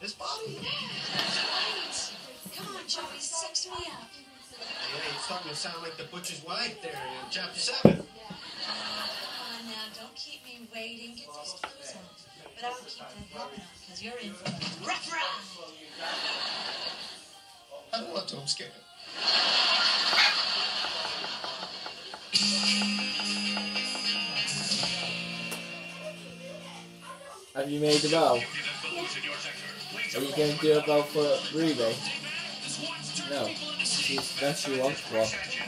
This body? Right. Come on, Joey, sex me up. Yeah, you're starting to sound like the butcher's wife there in chapter 7. Come on now, don't keep me waiting. Get those clothes on. But I'll keep that helmet on, because you're in for a rough ride. I don't want to, I'm scared. Have you made the bow? Yeah. Are you going to do a bow for Ruby? No. That's you want one.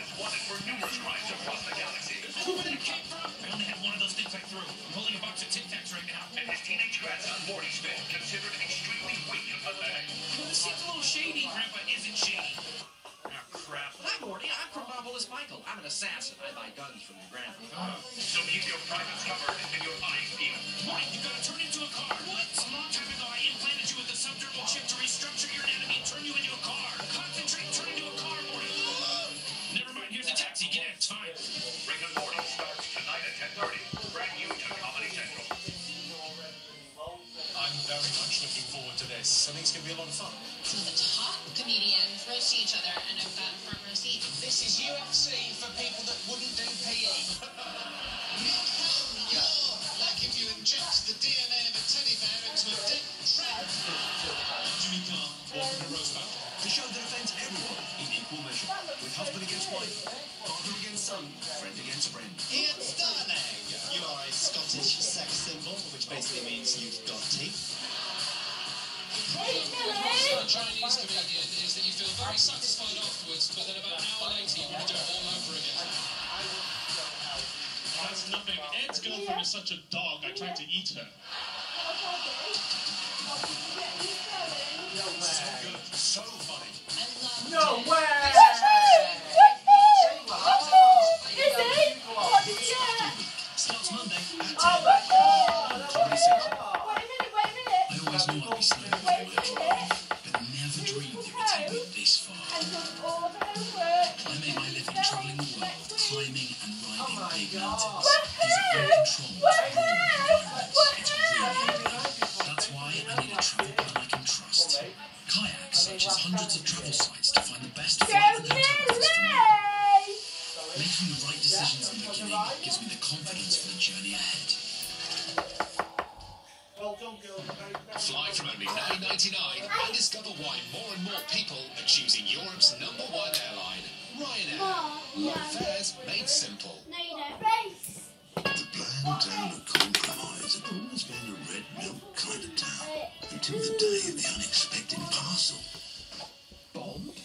Shady. Grandpa isn't shady. Oh, crap. Hi, Morty. I'm Crumbobulus Michael. I'm an assassin. I buy guns from your grandpa. So keep your privates covered and your eyes peeled. Morty, you gotta turn into a car. What? A long time ago, I implanted you with a subdermal chip to restructure your anatomy and turn you into a car. Concentrate, turn into a car, Morty. Never mind. Here's a taxi. Get in. It's fine. Rick and Morty starts tonight at 10:30. Brand new to Comedy Central. I'm very much looking forward to this. I think it's going to be a lot of fun. Some of the top comedians roasting each other, and I've got front row seat. This is UFC for people that wouldn't do PE. Like if you inject the DNA of a teddy bear into a dead trap. Jimmy Carr, walking the roast battle. The show that offends everyone in equal measure. With husband against wife, father against son, friend against friend. Ian Starnag, you are a Scottish sex symbol, which basically means you've got teeth. The problem with a Chinese comedian is that you feel very satisfied afterwards, but then about an hour later you want to do it all over again. That's nothing. Ed's girlfriend is such a dog, I tried to eat her. So good, so funny. No way! Is it? What did you say? Starts Monday at 10. Oh my God! I Wait a minute. always knew I'd be slow with my drive, but never dreamed it would take me this far. I made my living travelling the world, climbing and riding big mountains. These are very controlled, rural environments. It's really hard. That's why I need a travel plan I can trust. Kayak searches hundreds of travel sites to find the best flight and hotel offers for me. Making the right decisions in the beginning gives me the confidence for the journey ahead. Fly from only $9.99 and discover why more and more people are choosing Europe's #1 airline, Ryanair. Low fares made simple. No, you don't. Race. The bland town of Compromise had always been a red milk kind of town, until the day of the unexpected parcel. Bomb?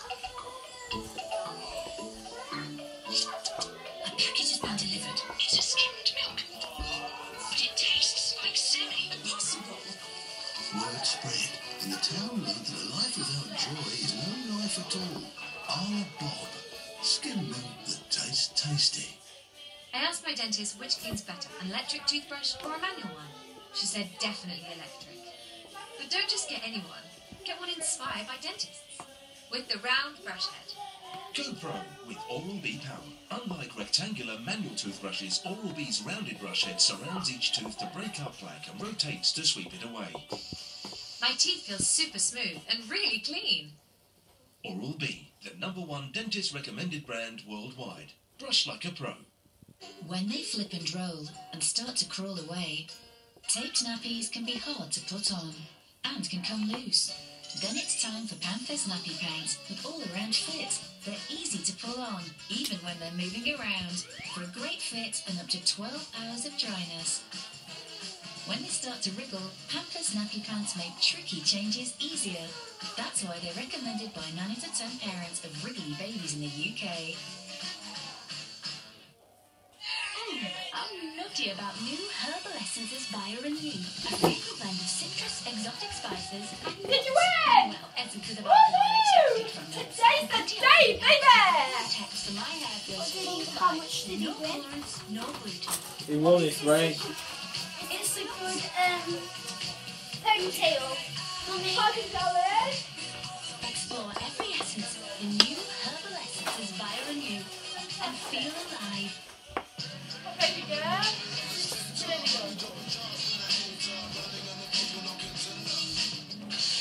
A package has been delivered. It's a skimmed milk. But it tastes like silly. Impossible. Word spread, and the town learned that a life without joy is no life at all. Our Bob, skim milk that tastes tasty. I asked my dentist which cleans better, an electric toothbrush or a manual one. She said definitely electric. But don't just get any one. Get one inspired by dentists. With the round brush head. GoPro with Oral-B power. Unlike rectangular manual toothbrushes, Oral-B's rounded brush head surrounds each tooth to break up plaque and rotates to sweep it away. My teeth feel super smooth and really clean. Oral-B, the #1 dentist recommended brand worldwide. Brush like a pro. When they flip and roll and start to crawl away, taped nappies can be hard to put on and can come loose. Then it's time for Pampers Nappy Pants with all-around fit. They're easy to pull on, even when they're moving around, for a great fit and up to 12 hours of dryness. When they start to wriggle, Pampers Nappy Pants make tricky changes easier. That's why they're recommended by 9 out of 10 parents of wriggly babies in the UK. I'm nutty about new herbal essences by Renew. A fragrant blend of citrus, exotic spices, and Did you win? well, essences of alcohol extracted from nuts. Today's the day, baby! Text my hair feels How much did he no win? corns, no gluten. He won his race. It's a good ponytail. Mummy. Explore every essence in new herbal essences by Renew and feel alive. Baby girl. There we go.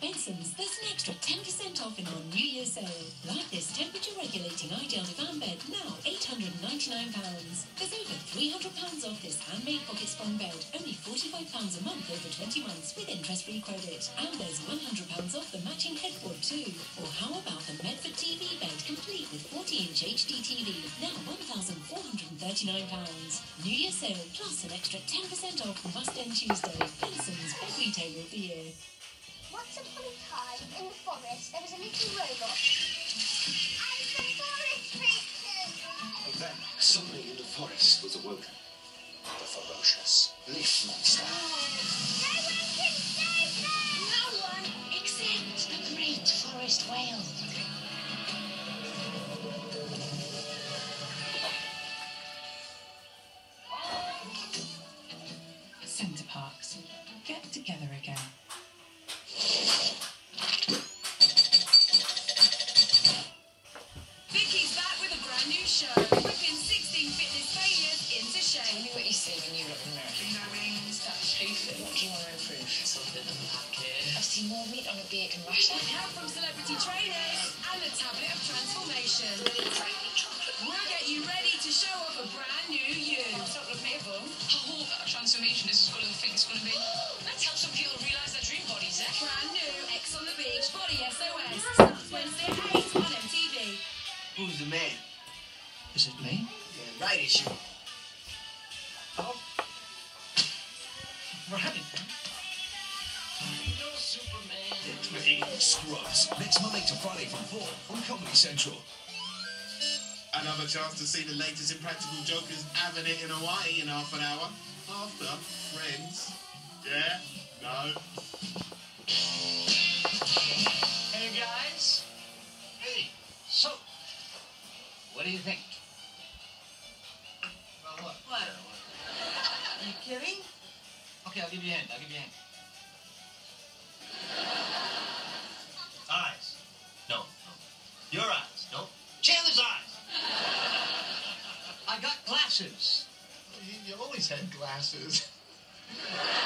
Benson's, there's an extra 10% off in our New Year sale. Like this temperature-regulating ideal divan bed, now £899. There's over £300 off this handmade pocket sprung bed, only £45 a month over 20 months with interest-free credit. And there's £100 off the matching headboard too. Or how about the Medford TV bed, complete with 40-inch HD TV, now £1,439. New Year sale plus an extra 10% off must-end Tuesday. Benson's, bed retailer of the year. Once upon a time, in the forest, there was a little robot. And some forest creatures! And then, something in the forest was awoken. The ferocious leaf monster. No one can save them! No one except the great forest whale. Centre Parks. Get together again. Vicky's back with a brand new show, whipping 16 fitness failures into shape. Tell me what you see when you look in the mirror. No rings, that's stupid. What do you want to improve? Something like it. I see more meat on a bacon rasher. Help from celebrity trainers and a tablet of transformation. We'll get you ready to show off a brand new you. Don't look me above. Oh, that transformation is as good as I think it's going to be. Let's help some people realise their dream bodies, eh? Brand new X on the Beach Body SOS starts Wednesday at 8 on MTV. Who's the man? Is it me? Yeah, right, it's you. Oh. Right. No Superman. It's me, Scrubs. Next Monday to Friday from 4 on Comedy Central. Another chance to see the latest Impractical Jokers having it in Hawaii in half an hour. After Friends. Yeah? No? Hey, guys. Hey, so, what do you think? Well, what? What? Are you kidding? Okay, I'll give you a hint. Eyes. No. Your eyes. No. Chandler's eyes. I got glasses. You always had glasses.